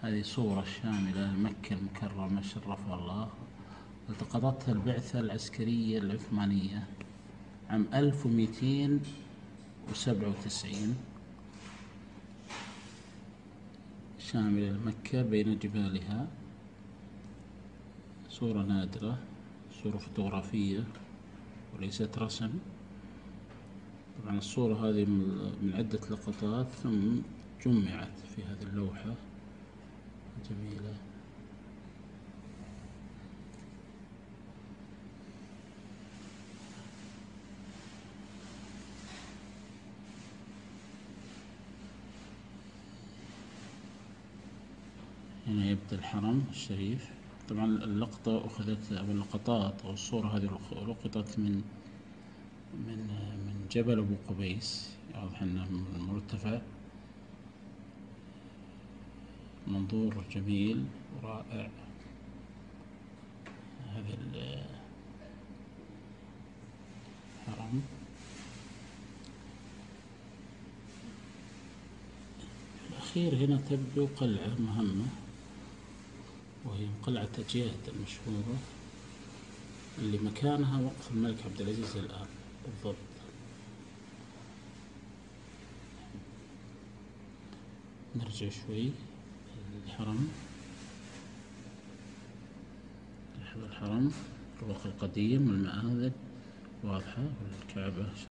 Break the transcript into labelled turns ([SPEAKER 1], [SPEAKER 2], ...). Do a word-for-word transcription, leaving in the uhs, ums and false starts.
[SPEAKER 1] هذه صورة شاملة لمكة المكرمة شرفها الله، التقطتها البعثة العسكرية العثمانية عام ألف ومئتين وسبعة وتسعين، شاملة لمكة بين جبالها. صورة نادرة، صورة فوتوغرافية وليست رسم. طبعا الصورة هذه من عدة لقطات ثم جمعت في هذه اللوحة جميلة. هنا يبدأ الحرم الشريف. طبعا اللقطة أخذت أو اللقطات أو الصورة هذه لقطت من من من جبل أبو قبيس، واضح أنه من مرتفع، منظور جميل ورائع. هذا الحرم. الأخير هنا تبدو قلعة مهمة، وهي قلعة أجياد المشهورة اللي مكانها وقف الملك عبد العزيز الآن بالضبط. نرجع شوي الحرم، الحرم الرواق القديم والمآذن واضحة والكعبة.